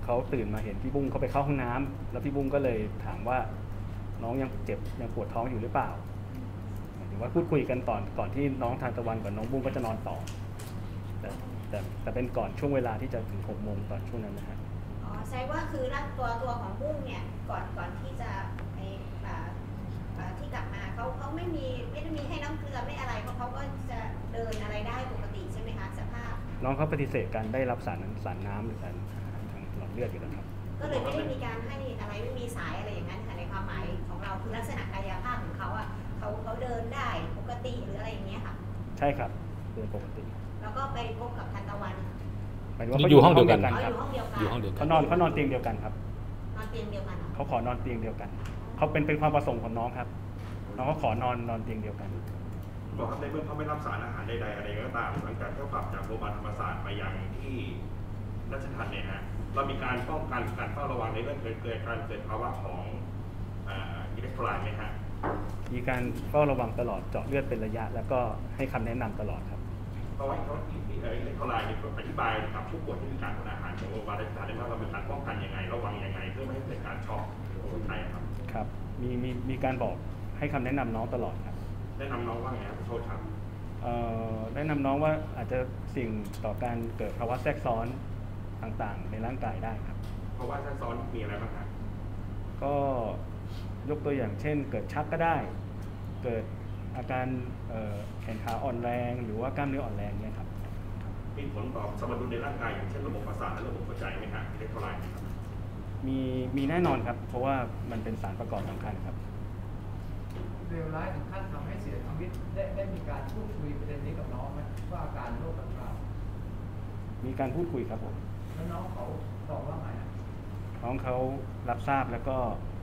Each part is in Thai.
เขาตื่นมาเห็นพี่บุ้งเขาไปเข้าห้องน้ำแล้วพี่บุ้งก็เลยถามว่าน้องยังเจ็บยังปวดท้องอยู่หรือเปล่าหรือว่าพูดคุยกันก่อนที่น้องทานตะวันกับน้องบุ้งก็จะนอนต่อแต่เป็นก่อนช่วงเวลาที่จะถึง6 โมงตอนช่วงนั้นนะฮะอ๋อใช่ว่าคือตัวของบุ้งเนี่ยก่อนที่จะไปที่กลับมาเขาไม่ได้มีให้น้ำเกลือไม่อะไรเพราะเขาก็จะเดินอะไรได้ปกติใช่ไหมคะสภาพน้องเขาปฏิเสธการได้รับสารน้ำหรือสารทางหลอดเลือดอยู่แล้วครับก็เลยไม่ได้มีการให้อะไรไม่มีสายอะไรอย่างนั้นค่ะในความหมายของเราคือลักษณะกายภาพของเขาอ่ะเขาเดินได้ปกติหรืออะไรอย่างเงี้ยค่ะใช่ครับเดินปกติแล้วก็ไปพบกับทันตะวันอยู่ห้องเดียวกันอยู่ห้องเดียวกันเขานอนเตียงเดียวกันครับนอนเตียงเดียวกันเขาขอนอนเตียงเดียวกันเขาเป็นความประสงค์ของน้องครับน้องเขาขอนอนเตียงเดียวกันบอกครับในเมื่อเขาไม่รับสารอาหารใดๆอะไรก็ตามหลังจากเขากลับจากโรงพยาบาลธรรมศาสตร์ไปยังที่ราชทัณฑ์เนี่ยฮะเรามีการป้องกันการเฝ้าระวังในเรื่องเกิดภาวะของอิเล็กโทรไลต์ไหมฮะมีการเฝ้าระวังตลอดเจาะเลือดเป็นระยะแล้วก็ให้คำแนะนำตลอดครับเพราะว่าอิเล็กโทรไลต์อธิบายกับผู้ป่วยที่มีการทานอาหารของโรงพยาบาลราชทัณฑ์ได้ว่าเรามีการป้องกันยังไงระวังยังไงเพื่อไม่ให้เกิดการช็อกหรือคนไข้ครับครับมีการบอกให้คำแนะนำน้องตลอดครับแนะนำน้องว่าไงครับโทษครับแนะนำน้องว่าอาจจะสิ่งต่อการเกิดภาวะแทรกซ้อนต่างๆในร่างกายได้ครับภาวะแทรกซ้อนมีอะไรบ้างครับก็ยกตัวอย่างเช่นเกิดชักก็ได้เกิดอาการแขนขาอ่อนแรงหรือว่ากล้ามเนื้ออ่อนแรงเนี่ยครับมีผลต่อสมดุลในร่างกายอย่างเช่นระบบประสาทและระบบหัวใจไหมฮะอิเล็กโทรไลต์ครับมีแน่นอนครับเพราะว่ามันเป็นสารประกอบสำคัญครับเลวร้ายถึงขั้นทำให้เสียชีวิตได้มีการพูดคุยประเด็นนี้กับน้องไหมว่าอาการโรคดังกล่าวมีการพูดคุยครับผมแล้วน้องเขาตอบว่าไงน้องเขารับทราบแล้วก็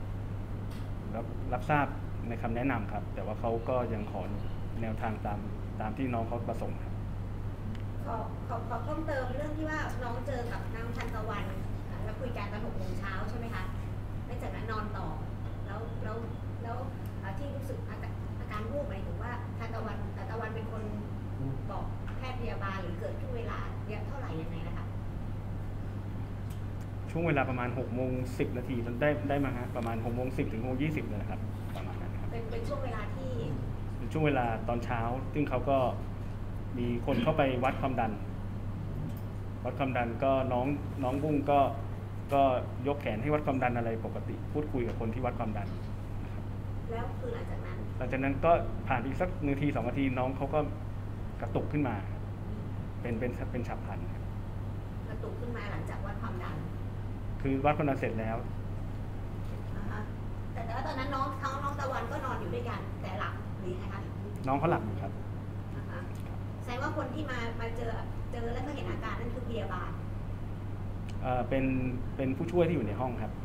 รับทราบในคำแนะนำครับแต่ว่าเขาก็ยังขอแนวทางตามที่น้องเขาประสงค์ครับขอเพิ่มเติมเรื่องที่ว่าน้องเจอกับนางทันตะวันแล้วคุยกันตอน 6 โมงเช้าใช่ไหมคะไม่จากนั้นนอนต่อแล้วที่รู้สึกอาการวูบหมายถึงว่าทันตะวันเป็นคนบอกแพทย์พยาบาลหรือเกิดช่วงเวลาเยอะเท่าไหร่ยังไงนะคะช่วงเวลาประมาณ6:10 นาทีมันได้มาฮะประมาณ6:10 ถึง6:20เลยนะครับประมาณนั้นครับเป็นช่วงเวลาที่เป็นช่วงเวลาตอนเช้าซึ่งเขาก็มีคนเข้าไปวัดความดันก็น้องบุ้งก็ยกแขนให้วัดความดันอะไรปกติพูดคุยกับคนที่วัดความดันแล้วคือหลังจากนั้นก็ผ่านอีกสัก1 ที 2 นาทีน้องเขาก็กระตุกขึ้นมาเป็นฉับพลันกระตุกขึ้นมาหลังจากวัดความดันคือวัดความดันเสร็จแล้วแต่ว่าตอนนั้นน้องตะวันก็นอนอยู่ด้วยกันแต่หลับหรือไงคะน้องเขาหลับอยู่ครับแสดงว่าคนที่มาเจอแล้วก็เห็นอาการนั่นคือพยาบาลเป็นผู้ช่วยที่อยู่ในห้องครับ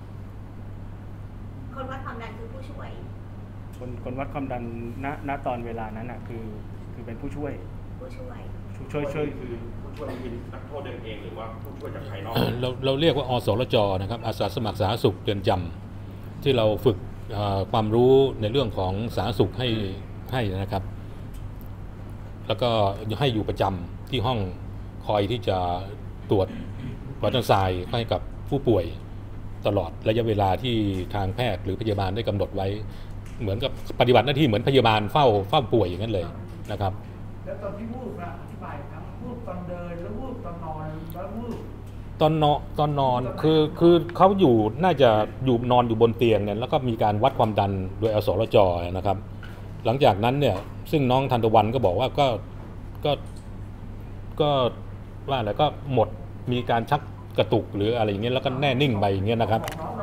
คนวัดความดันคือผู้ช่วยคนวัดความดันณตอนเวลานั้นน่ะคือเป็นผู้ช่วยคือผู้ช่วยที่นักโทษเดินเองหรือว่าผู้ช่วยจากภายนอกเราเรียกว่าอสรจนะครับอาสาสมัครสาธารณสุขเรือนจำที่เราฝึกความรู้ในเรื่องของสาธารณสุขให้นะครับแล้วก็ให้อยู่ประจำที่ห้องคอยที่จะตรวจวัดน้ำทรายให้กับผู้ป่วยตลอดระยะเวลาที่ทางแพทย์หรือพยาบาลได้กำหนดไว้เหมือนกับปฏิบัติหน้าที่เหมือนพยาบาลเฝ้าป่วยอย่างนั้นเลยนะครับแล้วตอนที่วูบนะอธิบายครับวูบตอนเดินแล้ววูบตอนนอนแล้ววูบตอนนอนคือเขาน่าจะนอนอยู่บนเตียงเนี่ยแล้วก็มีการวัดความดันโดยอสรจนะครับหลังจากนั้นเนี่ยซึ่งน้องทันตะวันก็บอกว่าก็ว่าอะไรก็หมดมีการชักกระตุกหรืออะไรอย่างเงี้ยแล้วก็แน่นิ่งไปอย่างเงี้ยนะครับ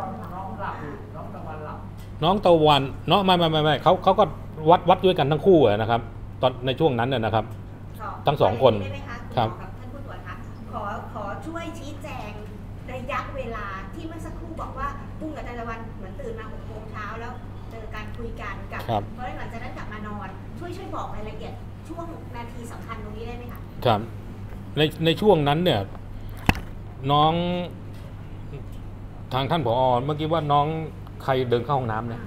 น้องตะวันไม่เขาก็วัดด้วยกันทั้งคู่นะครับตอนในช่วงนั้นนะครับทั้ง2 คนครับท่านผู้ตรวจคะขอช่วยชี้แจงระยะเวลาที่เมื่อสักครู่บอกว่าบุ้งกับทันตะวันเหมือนตื่นมา6 โมงเช้าแล้วเจอการคุยกันกับเพราะหลังจากนั้นกลับมานอนช่วยบอกรายละเอียดช่วงนาทีสำคัญตรงนี้ได้ไหมคะครับในช่วงนั้นเนี่ยน้องทางท่านผอ.เมื่อกี้ว่าน้องใครเดินเข้าห้องน้ำเนี่ย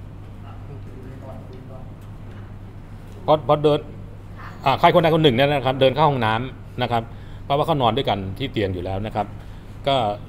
พอเดินใครคนใดคนหนึ่งเนี่ยนะครับเดินเข้าห้องน้ำนะครับเพราะว่าเขานอนด้วยกันที่เตียงอยู่แล้วนะครับก็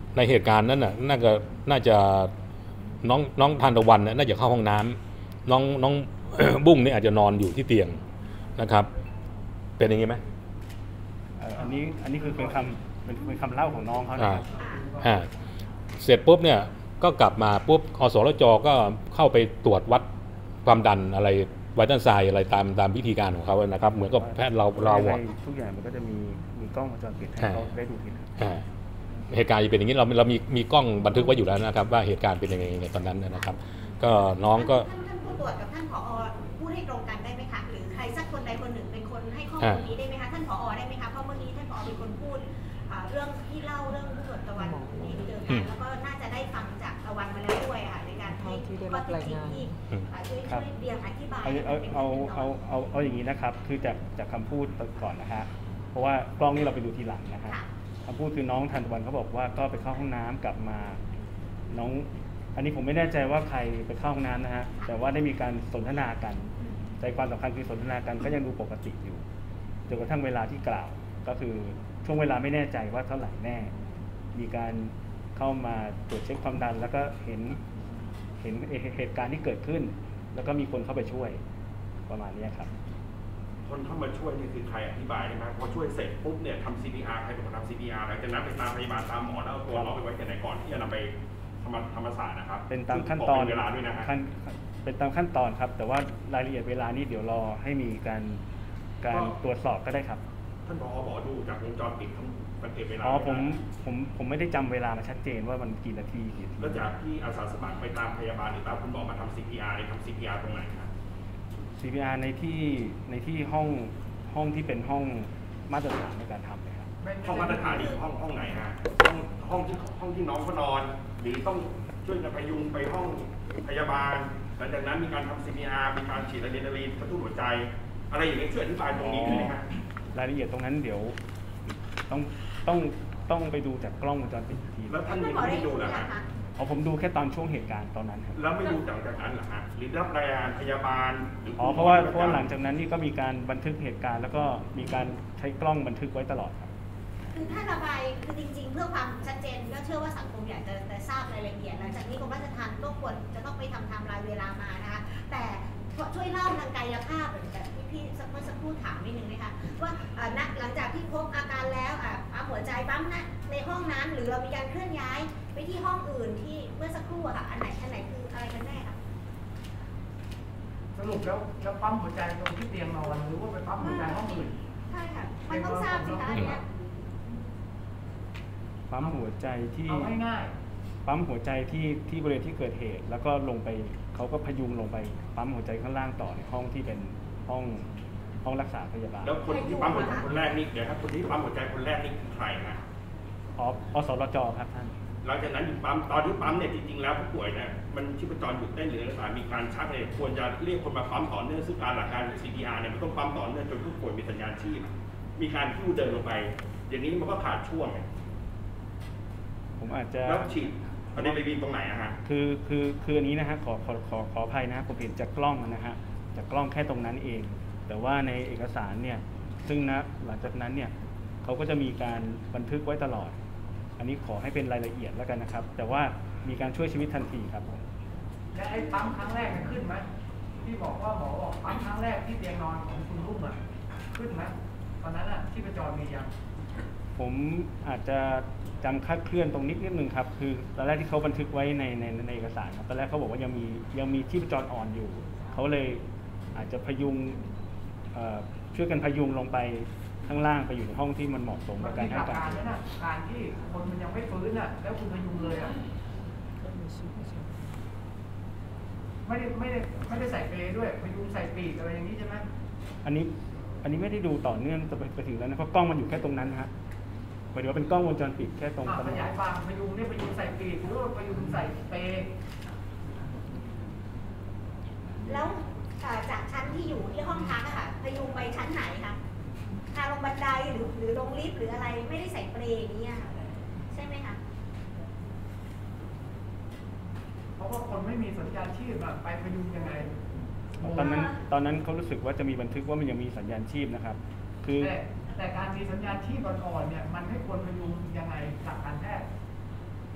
ในเหตุการณ์นั้นน่าจะน้องทานตะวันน่าจะเข้าห้องน้ำน้อง บุ้งนี่อาจจะนอนอยู่ที่เตียงนะครับ เป็นอย่างนี้ไหมอันนี้คือเป็นคำเล่าของน้องเขานะครับเสร็จปุ๊บเนี่ยก็กลับมาปุ๊บอสรจก็เข้าไปตรวจวัดความดันอะไรไวตัลไซน์อะไรตามวิธีการของเขานะครับ เหมือนกับแพทย์เราวอดทุกอย่างมันก็จะมีกล้องวงจรปิดให้เขาได้ดูทีหลังเหตุการณ์จะเป็นอย่างนี้เรามีกล้องบันทึกไว้อยู่แล้วนะครับ ว่าเหตุการณ์เป็นยังไงในตอนนั้นนะครับ ก็น้องก็ท่านผู้ตรวจกับท่านผอ.พูดให้ตรงกันได้ไหมคะหรือใครสักคนใดคนหนึ่งเป็นคนให้ข้อมูลนี้ได้ไหมคะท่านผอ.ได้ไหมคะเพราะเมื่อกี้ท่านผอ.เป็นคนพูดเรื่องที่เล่าเรื่องผู้ตรวจตะวันที่เจอกันแล้วก็น่าจะได้ฟังจากตะวันมาแล้วด้วยค่ะในการให้ข้อเท็จจริงที่ช่วยเรียงอธิบายเอาอย่างนี้นะครับคือจากคำพูดก่อนนะฮะเพราะว่ากล้องนี่เราไปดูทีหลังนะฮะคำพูดคือน้องทันตะวันเขาบอกว่าก็ไปเข้าห้องน้ำกลับมาน้องอันนี้ผมไม่แน่ใจว่าใครไปเข้าห้องน้ำนะฮะแต่ว่าได้มีการสนทนากันใจความสำคัญคือสนทนากันก็ยังดูปกติอยู่จนกระทั่งเวลาที่กล่าวก็คือช่วงเวลาไม่แน่ใจว่าเท่าไหร่แน่มีการเข้ามาตรวจเช็คความดันแล้วก็เห็นเหตุการณ์ที่เกิดขึ้นแล้วก็มีคนเข้าไปช่วยประมาณนี้ครับคนเข้ามาช่วยนี่คือใครอธิบายได้ไหมพอช่วยเสร็จปุ๊บเนี่ยทำ CPR ใครเป็นคนทำ CPR หลังจากนั้นไปตามพยาบาลตามหมอแล้วเอาตัวน้องไปไว้ที่ไหนก่อนที่จะนำไปธรรมศาสตร์นะครับเป็นตามขั้นตอนเวลาด้วยนะฮะเป็นตามขั้นตอนครับแต่ว่ารายละเอียดเวลานี้เดี๋ยวรอให้มีการตรวจสอบก็ได้ครับท่านผอ.บอกดูจากวงจรปิดมันเก็บเวลาผมไม่ได้จำเวลามาชัดเจนว่ามันกี่นาทีแล้วจากที่อาสาสมัครไปตามพยาบาลหรือตามคุณหมอมาทำ CPR ทำ CPR ตรงไหนครับ CPR ในที่ห้องที่เป็นห้องมาตรฐานในการทำเลยครับห้องมาตรฐานนี่ห้องไหนฮะห้องที่น้องเขานอนหรือต้องช่วยกันพยุงไปห้องพยาบาลหลังจากนั้นมีการทำ CPR มีการฉีดอะดรีนาลีนกระตุ้นหัวใจอะไรอย่างนี้ช่วยอธิบายตรงนี้ได้ไหมฮะรายละเอียดตรงนั้นเดี๋ยวต้องไปดูจากกล้องวงจรปิดทีแล้วท่านยังไม่ดูเหรอฮะผมดูแค่ตอนช่วงเหตุการณ์ตอนนั้นครับแล้วไม่ดูจากนั้นเหรอฮะหรือรับรายงานพยาบาลหรือเพราะว่าหลังจากนั้นนี่ก็มีการบันทึกเหตุการณ์แล้วก็มีการใช้กล้องบันทึกไว้ตลอดครับคือถ้าระบายคือจริงๆเพื่อความชัดเจนก็เชื่อว่าสังคมอยากจะทราบรายละเอียดหลังจากนี้กรมราชทัณฑ์ก็ควรจะต้องไปทำไทม์ไลน์เวลามานะคะแต่ช่วยเล่าทางกายภาพแบบที่พี่เมื่อสักครู่ถามนิดนึงนะคะว่าหลังจากที่พบอาการแล้วปั๊มหัวใจปั๊มในห้องนั้นหรือเรามีการเคลื่อนย้ายไปที่ห้องอื่นที่เมื่อสักครู่อะค่ะอันไหนคืออะไรกันแน่คะสรุปแล้วปั๊มหัวใจตรงที่เตียงนอนหรือว่าไปปั๊มหัวใจห้องอื่นใช่ค่ะมันต้องทราบสิคะอันนี้ปั๊มหัวใจที่เอาง่ายปั๊มหัวใจที่บริเวณที่เกิดเหตุแล้วก็ลงไปเขาก็พยุงลงไปปั๊มหัวใจข้างล่างต่อในห้องที่เป็นห้องรักษาพยาบาลแล้วคนที่ปั๊มหัวใจคนแรกนี่เดี๋ยวครับคนที่ปั๊มหัวใจคนแรกนี่คือใครนะอสรจครับท่านหลังจากนั้นอยู่ปั๊มตอนที่ปั๊มเนี่ยจริงๆแล้วผู้ป่วยเนี่ยมันชีพจรหยุดเต้นหรืออะไรมีการชักเนี่ยควรจะเรียกคนมาปั๊มต่อเนื่องซึ่งการหลักการ CPR เนี่ยมันต้องปั๊มต่อเนื่องจนผู้ป่วยมีสัญญาณชีพมีการหิ้วเดินลงไปอย่างนี้มันก็ขาดช่วงผมอาจจะแล้วฉีดอะดรีนาลีนตรงไหนอะฮะคืออันนี้นะฮะขออภัยนะผมเห็นจากกล้องนะฮะจากกล้องแค่ตรงนั้นเองแต่ว่าในเอกสารเนี่ยซึ่งนะหลังจากนั้นเนี่ยเขาก็จะมีการบันทึกไว้ตลอดอันนี้ขอให้เป็นรายละเอียดแล้วกันนะครับแต่ว่ามีการช่วยชีวิตทันทีครับผมและไอ้ปั๊มครั้งแรกมันขึ้นไหมที่บอกว่าหมอบอกปั๊มครั้งแรกที่เตียงนอนของคุณรุ่งอ่ะขึ้นไหมตอนนั้นอ่ะที่ประจรมียังผมอาจจะจำคลาดเคลื่อนตรงนิดนึงครับคือตอนแรกที่เขาบันทึกไว้ในเอกสารครับตอนแรกเขาบอกว่ายังมีชีพจรอ่อนอยู่เขาเลยอาจจะพยุงช่วยกันพยุงลงไปข้างล่างไปอยู่ในห้องที่มันเหมาะสมกับการให้การการที่คนมันยังไม่ฟื้นอ่ะแล้วคุณพยุงเลยอ่ะไม่ได้ใส่เปลด้วยพยุงใส่ปีกอะไรอย่างนี้ใช่ไหมอันนี้ไม่ได้ดูต่อเนื่องไปถึงแล้วนะเพราะกล้องมันอยู่แค่ตรงนั้นฮะหมายถึงว่าเป็นกล้องวงจรปิดแค่ตรงขยายความพยุงเนี่ยพยุงใส่ปีกหรือว่าพยุงใส่เปลแล้วจากชั้นที่อยู่ที่ห้องพักอะค่ะพยุงไปชั้นไหนคะทางลงบันไดหรือลงลิฟต์หรืออะไรไม่ได้ใส่เปลอย่างนี้ใช่ไหมคะเพราะว่าคนไม่มีสัญญาณชีพไปพยุงยังไงตอนนั้นเขารู้สึกว่าจะมีบันทึกว่ามันยังมีสัญญาณชีพนะครับคือแต่การมีสัญญาณชีพอ่อนๆเนี่ยมันให้คนพยุงยังไงจากการแพทย์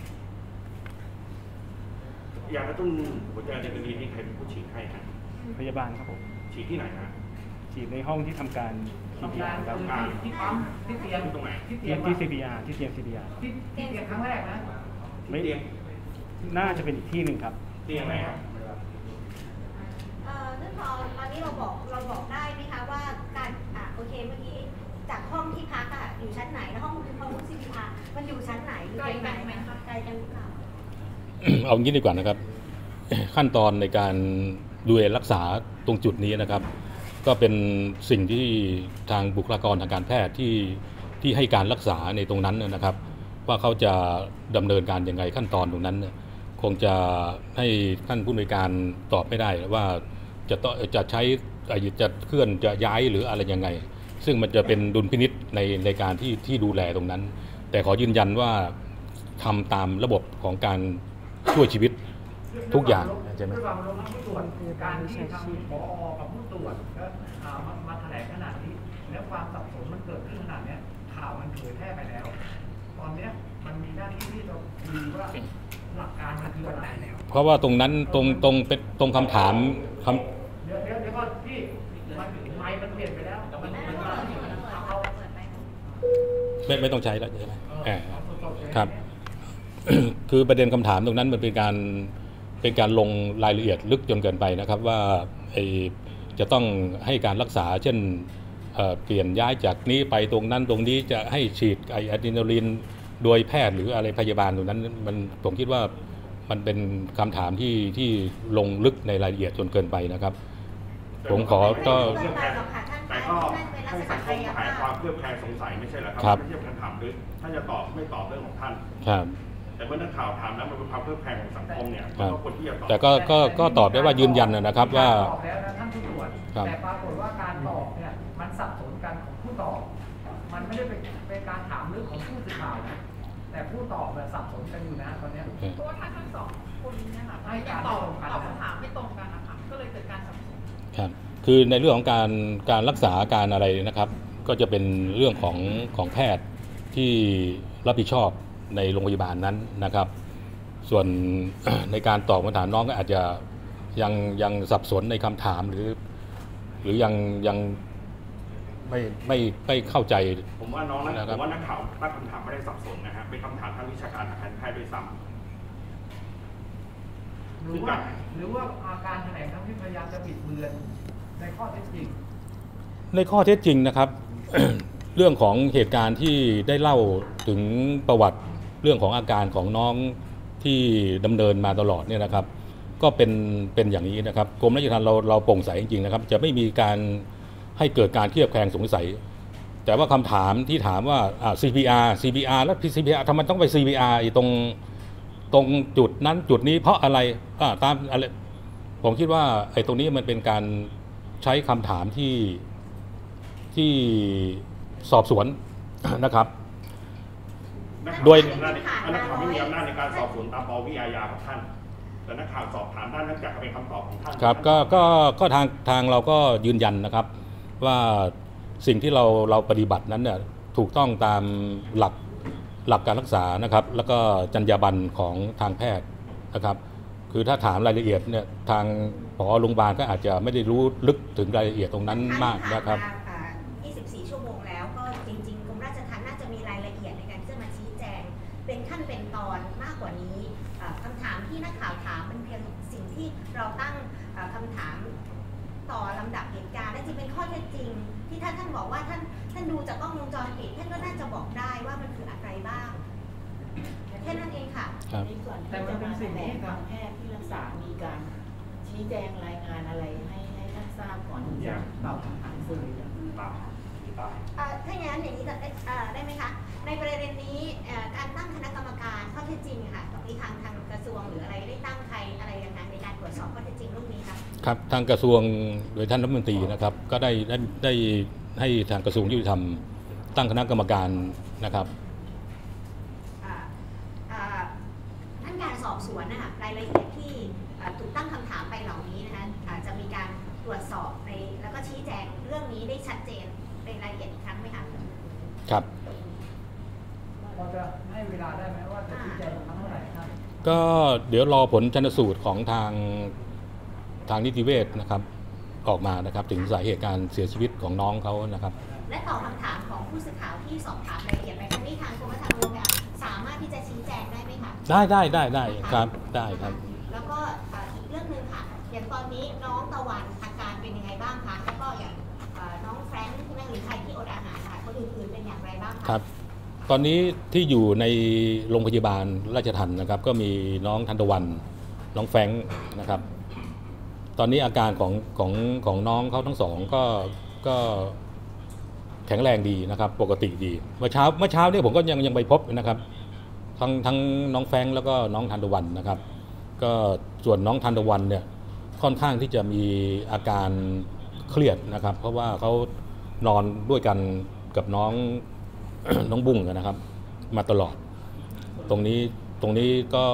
ยากระตุ้นหัวใจในกรณีนี้ใครเป็นผู้ฉีดให้ฮะพยาบาลครับผมฉีดที่ไหนฮะฉีดในห้องที่ทำการทำงาน CPR ครับที่ปั๊มที่เตียงตรงไหนที่เตีเตียยงงที่ CPR ที่เตียง CPR ที่เตียงครั้งแรกนะไม่เตียงน่าจะเป็นอีกที่หนึ่งครับเตียงไหนครับท่านผอตอนนี้เราบอกได้ไหมคะว่าการโอเคเมื่อกี้จากห้องที่พักอยู่ชั้นไหนแล้วห้องCPR มันอยู่ชั้นไหนไกลกันไหมคะไกลกันหรือเปล่าเอางี้ดีกว่านะครับ ขั้นตอนในการดูแลรักษาตรงจุดนี้นะครับ ก็เป็นสิ่งที่ทางบุคลากรทางการแพทย์ที่ให้การรักษาในตรงนั้นนะครับ ว่าเขาจะดำเนินการยังไงขั้นตอนตรงนั้นคงจะให้ท่านผู้อำนวยการตอบไม่ได้ว่าจะใช้จะเคลื่อนจะย้ายหรืออะไรยังไง ซึ่งมันจะเป็นดุลพินิจในการที่ดูแลตรงนั้น แต่ขอยืนยันว่าทำตามระบบของการช่วยชีวิตทุกอย่างใช่ไหมด้วยความเคารพผู้ตรวจการที่ทางผอกับผู้ตรวจก็มาแถลงขนาดนี้แล้วความสับสนมันเกิดขึ้นขนาดนี้ข่าวมันเผยแพร่ไปแล้ว ตอนนี้มันมีหน้าที่ที่จะดูว่าหลักการมันคืออะไรแล้วเพราะว่าตรงนั้นเป็นตรงคำถามเดี๋ยวก็พี่มันไมค์มันเปลี่ยนไปแล้วมันไม่ต้องใช้แล้วใช่ไหมครับๆคือประเด็นคำถามตรงนั้นมันเป็นการลงรายละเอียดลึกจนเกินไปนะครับว่าจะต้องให้การรักษาเช่นเปลี่ยนย้ายจากนี้ไปตรงนั้นตรงนี้จะให้ฉีดอะดรีนาลีนโดยแพทย์หรืออะไรพยาบาลตรงนั้นผมคิดว่ามันเป็นคำถามที่ลงลึกในรายละเอียดจนเกินไปนะครับ ผมขอก็แต่ก็ให้สังคมหายความเครือบแคลงสงสัยไม่ใช่เหรอครับไม่ใช่คำถามลึกถ้าจะตอบไม่ตอบเรื่องของท่านครับแต่เมื่อนักข่าวถามแล้วมันเป็นความเครือบแคลงของสังคมเนี่ยก็ควรที่จะตอบแต่ก็ตอบได้ว่ายืนยันนะครับว่าตอบแล้วนะท่านผู้ตรวจแต่ปรากฏว่าการตอบเนี่ยมันสับสนกันของผู้ตอบมันไม่ได้เป็นการถามลึกของผู้สื่อข่าวนะแต่ผู้ตอบสับสนกันอยู่นะตอนนี้เพราะว่าทั้งสองคนเนี่ยค่ะให้การตอบคำถามไม่ตรงกันนะคะก็เลยเกิดการสับสนครับคือในเรื่องของการรักษาการอะไรนะครับ ก็จะเป็นเรื่องของแพทย์ที่รับผิดชอบในโรงพยาบาลนั้นนะครับ ส่วน ในการตอบคำถามน้องก็อาจจะยังสับสนในคำถามหรือยังไม่เข้าใจผมว่าน้องผมว่านักข่าวตั้งคำถามไม่ได้สับสนนะฮะเป็นคำถามทางวิชาการทางการแพทย์ด้วยซ้ำหรือว่าอาการแถลงทั้งที่พยายามจะบิดเบือนในข้อเท็จจริงในข้อเท็จจริงนะครับ เรื่องของเหตุการณ์ที่ได้เล่าถึงประวัติเรื่องของอาการของน้องที่ดำเนินมาตลอดเนี่ยนะครับ ก็เป็นอย่างนี้นะครับกรมราชทัณฑ์เราโปร่งใสจริงๆนะครับ จะไม่มีการให้เกิดการเคลือบแคลงสงสัย แต่ว่าคำถามที่ถามว่าCPR แล้ว CPR ทำไมต้องไป CPR ตรงจุดนั้นจุดนี้เพราะอะไรตามอะไรผมคิดว่าไอ้ตรงนี้มันเป็นการใช้คำถามที่สอบสวนนะครับ โดยนักข่าวไม่มีอำนาจในการสอบสวนตามปวิอาญาของท่านแต่นักข่าวสอบถามด้านนั้นจากเป็นคำตอบของท่านครับก็ทางเราก็ยืนยันนะครับว่าสิ่งที่เราปฏิบัตินั้นเนี่ยถูกต้องตามหลักการรักษานะครับแล้วก็จรรยาบรรณของทางแพทย์นะครับคือถ้าถามรายละเอียดเนี่ยทางผอโรงพยาบาลก็อาจจะไม่ได้รู้ลึกถึงรายละเอียดตรงนั้นมากนะครับ 24 ชั่วโมงแล้วก็จริงๆกรมราชทัณฑ์น่าจะมีรายละเอียดในการที่จะมาชี้แจงเป็นขั้นเป็นตอนมากกว่านี้คำถามที่นักข่าวถามเป็นเพียงสิ่งที่เราตั้งคำถามต่อลำดับเหตุการณ์และจริงเป็นข้อเท็จจริงที่ท่านบอกว่าท่านดูจากกล้องวงจรปิดท่านก็น่าจะบอกได้ว่ามันคืออะไรบ้างแค่นั้นเองค่ะในส่วนที่จะมาแถลงทางแพทย์ที่รักษามีการชี้แจงรายงานอะไรให้ท่านทราบก่อนที่จะตอบคำถามสื่อถ้าอย่างนั้นอย่างนี้จะได้ไหมคะในประเด็นนี้การตั้งคณะกรรมการข้อเท็จจริงค่ะตรงนี้ทางกระทรวงหรืออะไรได้ตั้งใครอะไรยังไงในการตรวจสอบข้อเท็จจริงเรื่องนี้คะครับทางกระทรวงโดยท่านรัฐมนตรีนะครับก็ได้ให้ทางกระทรวงยุติธรรมตั้งคณะกรรมการนะครับท่านการสอบสวนนะคะรายละเอียดที่ถูกตั้งคำถามไปเหล่านี้นะคะอาจจะมีการตรวจสอบในแล้วก็ชี้แจงเรื่องนี้ได้ชัดเจนในรายละเอียดอีกครั้งไหมคะครับพอจะให้เวลาได้ไหมว่าจะชี้แจงครั้งเท่าไหร่ครับก็เดี๋ยวรอผลชันสูตรของทางนิติเวชนะครับออกมานะครับถึงสาเหตุการเสียชีวิตของน้องเขานะครับและตอบคำถามของผู้สื่อข่าวที่สอบถามรายละเอียดไปครั้งนี้ทางกรมธรรม์สามารถที่จะชี้แจงได้ไหมคะได้ครับได้ครับแล้วก็อีกเรื่องหนึ่งค่ะอย่างตอนนี้น้องตะวันอาการเป็นยังไงบ้างคะแล้วก็อย่างน้องแฟรงค์ใช่ไหมหรือใครที่อดอาหารค่ะคนอื่นๆเป็นอย่างไรบ้างคะครับตอนนี้ที่อยู่ในโรงพยาบาลราชทัณฑ์นะครับก็มีน้องทันตะวันน้องแฟรงค์นะครับตอนนี้อาการของน้องเขาทั้งสองก็แข็งแรงดีนะครับปกติดีเมื่อเช้าเนี่ยผมก็ยังไปพบนะครับทั้งน้องแฟรงค์แล้วก็น้องทันตะวันนะครับก็ส่วนน้องทันตะวันเนี่ยค่อนข้างที่จะมีอาการเครียดนะครับเพราะว่าเขานอนด้วยกันกับน้อง น้องบุ้งนะครับมาตลอดตรงนี้ก็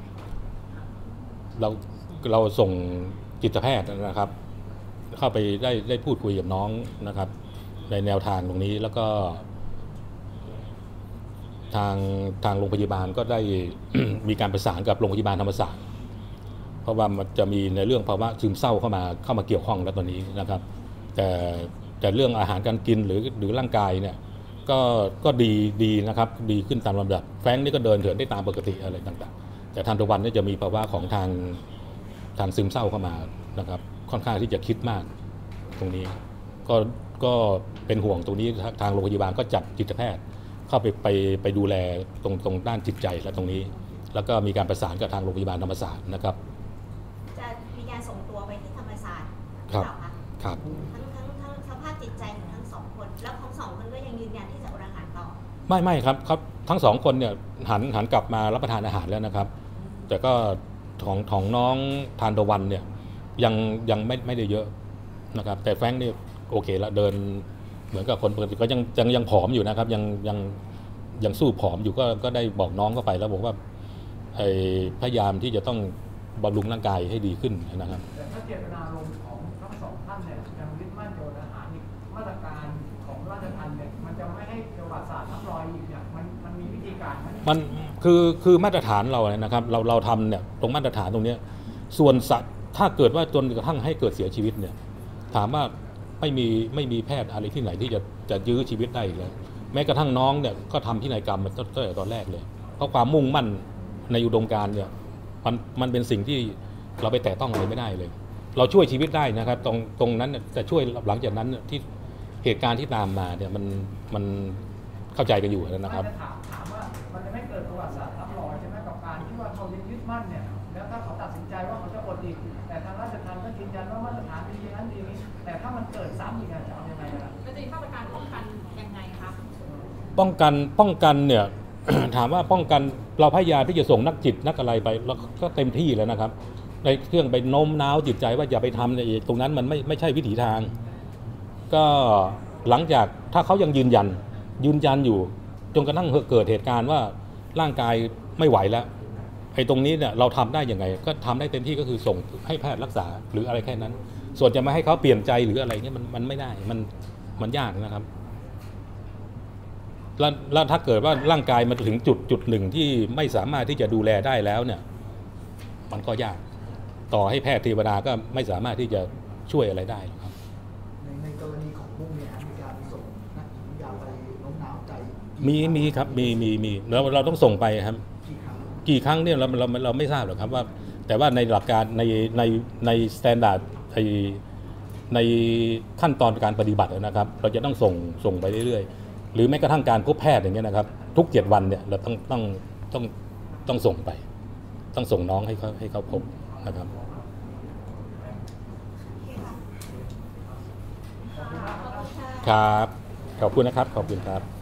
เราส่งจิตแพทย์นะครับเข้าไปได้พูดคุยกับน้องนะครับในแนวทางตรงนี้แล้วก็ทางโรงพยาบาลก็ได้ มีการประสานกับโรงพยาบาลธรรมศาสตร์เพราะว่ามันจะมีในเรื่องภาวะซึมเศร้าเข้ามาเกี่ยวข้องแล้วตอนนี้นะครับแต่เรื่องอาหารการกินหรือร่างกายเนี่ยก็ดีนะครับดีขึ้นตามลำดับแฟรงค์นี่ก็เดินเถินได้ตามปกติอะไรต่างๆแต่ทันตะวันนี่จะมีภาวะของทางซึมเศร้าเข้ามานะครับค่อนข้างที่จะคิดมากตรงนี้ก็เป็นห่วงตรงนี้ทางโรงพยาบาลก็จัดจิตแพทย์เข้าไปดูแลตรงด้านจิตใจและตรงนี้แล้วก็มีการประสานกับทางโรงพยาบาลธรรมศาสตร์นะครับจะมีการส่งตัวไปที่ธรรมศาสตร์หรือครัเปล่าคะครับทั้งสภาพจิตใจของทั้งสองคนแล้วทั้งสองคนก็ยังยืนยันที่จะอดอาหารต่อไม่ครับทั้งสองคนเนี่ยหันกลับมารับประทานอาหารแล้วนะครับแต่ก็ของน้องทานตะวันเนี่ยยังไม่ได้เยอะนะครับแต่แฟรงค์นี่โอเคละเดินเหมือนกับคนปกติก็ยังผอมอยู่นะครับยังสู้ผอมอยู่ก็ได้บอกน้องเข้าไปแล้วบอกว่าพยายามที่จะต้องบำรุงร่างกายให้ดีขึ้นนะครับแต่ถ้าเจตนารมณ์ของทั้งสองท่านเนี่ยยังยึดมั่นโจทย์อาหารอีกมาตรการของราชทัณฑ์เนี่ยมันจะไม่ให้ประวัติศาสตร์ซ้ำรอยอีกเนี่ยมันมีวิธีการมันคือมาตรฐานเราเนี่ยนะครับเราทำเนี่ยตรงมาตรฐานตรงนี้ส่วนสัตว์ถ้าเกิดว่าจนกระทั่งให้เกิดเสียชีวิตเนี่ยถามว่าไม่มีแพทย์อะไรที่ไหนที่จะยื้อชีวิตได้เลยแม้กระทั่งน้องเนี่ยก็ทำพินัยกรรมมาตั้งแต่ตอนแรกเลยเพราะความมุ่งมั่นในอุดมการณ์เนี่ยมันเป็นสิ่งที่เราไปแตะต้องอะไรไม่ได้เลยเราช่วยชีวิตได้นะครับตรงนั้นแต่ช่วยหลังจากนั้นที่เหตุการณ์ที่ตามมาเนี่ยมันเข้าใจกันอยู่นะครับถามว่ามันจะไม่เกิดประวัติศาสตร์ซ้ำรอยใช่ไหมกับการที่ว่าเขายึดมั่นเนี่ยแล้วถ้าเขาตัดสินใจว่าเขาจะอดอีกแต่ทางราชทัณฑ์ก็ยืนยันว่ามาตรฐานดีนั้นดีนี้แต่ถ้ามันเกิดซ้ำอีกจะเอายังไงล่ะจะมีมาตรการป้องกันยังไงคะป้องกันเนี่ย ถามว่าป้องกันเราพยายามที่จะส่งนักจิตนักอะไรไปแล้วก็เต็มที่แล้วนะครับในเครื่องไปโน้มน้าวจิตใจว่าอย่าไปทำในตรงนั้นมันไม่ใช่วิถีทางก็หลังจากถ้าเขายังยืนยันอยู่จนกระทั่งเกิดเหตุการณ์ว่าร่างกายไม่ไหวแล้วตรงนี้เนี่ยเราทำได้ยังไงก็ทำได้เต็มที่ก็คือส่งให้แพทย์รักษาหรืออะไรแค่นั้นส่วนจะไม่ให้เขาเปลี่ยนใจหรืออะไรเนี่ยมันไม่ได้มันยากนะครับแล้วถ้าเกิดว่าร่างกายมันถึงจุดหนึ่งที่ไม่สามารถที่จะดูแลได้แล้วเนี่ยมันก็ยากต่อให้แพทย์เทวดาก็ไม่สามารถที่จะช่วยอะไรได้ครับในกรณีของมุ้งเนี่ยมีการส่งนักจิตวิทยาไปโน้มน้าวใจมีครับมีเราต้องส่งไปครับกี่ครั้งเนี่ยเราไม่ทราบหรอกครับว่าแต่ว่าในหลักการในสแตนดาร์ดในขั้นตอนการปฏิบัตินะครับเราจะต้องส่งไปเรื่อยๆหรือแม้กระทั่งการพบแพทย์อย่างเงี้ยนะครับทุก7 วันเนี่ยเราต้องส่งไปต้องส่งน้องให้เขาพบนะครับครับขอบคุณนะครับขอบคุณครับ